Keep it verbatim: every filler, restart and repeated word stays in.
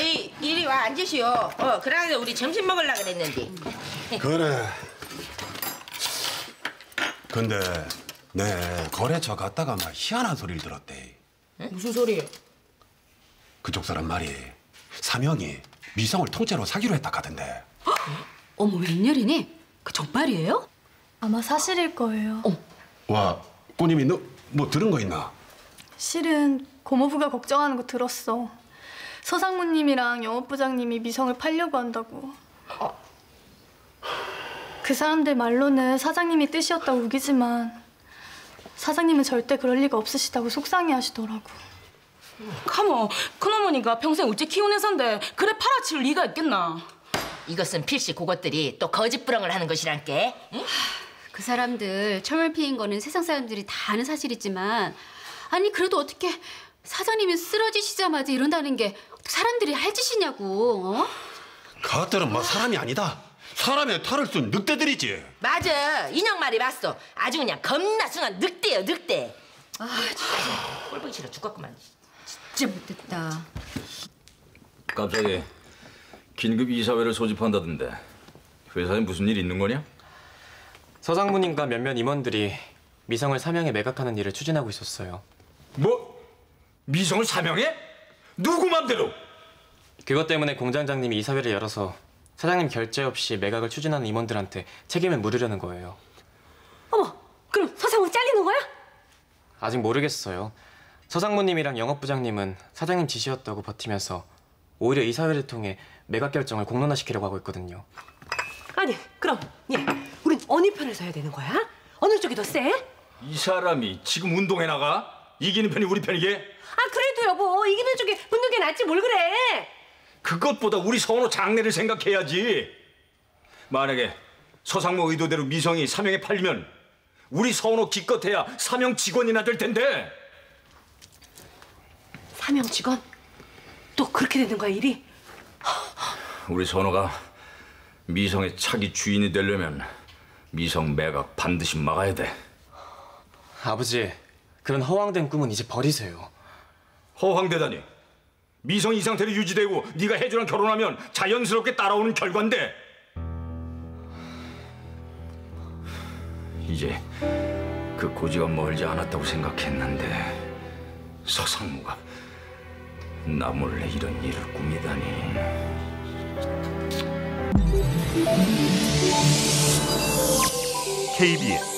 어이 이리 와 앉으시오. 어 그래서 우리 점심 먹으려 그랬는데. 그래. 근데 내 거래처 갔다가 막 희한한 소리를 들었대. 응? 무슨 소리? 그쪽 사람 말이 사명이 미성을 통째로 사기로 했다 카던데. 어머 웬일이니? 그 정말이에요? 아마 사실일 거예요. 어. 와, 꼬님이 너 뭐 들은 거 있나? 실은 고모부가 걱정하는 거 들었어. 서상무님이랑 영업부장님이 미성을 팔려고 한다고. 어. 그 사람들 말로는 사장님이 뜻이었다고 우기지만 사장님은 절대 그럴 리가 없으시다고 속상해하시더라고. 카모, 큰어머니가 평생 우째 키운 회사인데 그래 팔아칠 리가 있겠나? 이것은 필시 그것들이 또 거짓부렁을 하는 것이란께. 응? 그 사람들 철물 피인 거는 세상 사람들이 다 아는 사실이지만 아니 그래도 어떻게 사장님이 쓰러지시자마자 이런다는 게 사람들이 할 짓이냐고. 어? 그것들은 뭐 사람이 아니다. 사람의 탈을 쓴 늑대들이지. 맞아. 인형 말이 맞어. 아주 그냥 겁나 순한 늑대요 늑대. 아 진짜 꼴보기 싫어 죽겠구만. 진짜 못됐다. 갑자기 긴급 이사회를 소집한다던데 회사에 무슨 일 있는 거냐? 서장무님과 몇몇 임원들이 미성을 사명에 매각하는 일을 추진하고 있었어요. 뭐? 미성을 사명해? 누구 맘대로? 그것 때문에 공장장님이 이사회를 열어서 사장님 결재 없이 매각을 추진하는 임원들한테 책임을 물으려는 거예요. 어머, 그럼 서상무 잘리는 거야? 아직 모르겠어요. 서상무님이랑 영업부장님은 사장님 지시였다고 버티면서 오히려 이사회를 통해 매각 결정을 공론화시키려고 하고 있거든요. 아니, 그럼 예, 우린 어느 편에서 해야 되는 거야? 어느 쪽이 더 세? 이 사람이 지금 운동해 나가? 이기는 편이 우리 편이게? 아 그래도 여보 이기는 쪽이 붙는 게 낫지 뭘 그래? 그것보다 우리 서원호 장래를 생각해야지. 만약에 서상무 의도대로 미성이 사명에 팔리면 우리 서원호 기껏해야 사명 직원이나 될 텐데. 사명 직원? 또 그렇게 되는 거야 일이? 우리 선호가 미성의 차기 주인이 되려면 미성 매각 반드시 막아야 돼. 아버지, 그런 허황된 꿈은 이제 버리세요. 허황되다니. 미성이 이 상태로 유지되고 네가 혜주랑 결혼하면 자연스럽게 따라오는 결과인데. 이제 그 고지가 멀지 않았다고 생각했는데 서상무가 나 몰래 이런 일을 꾸미다니. 케이비에스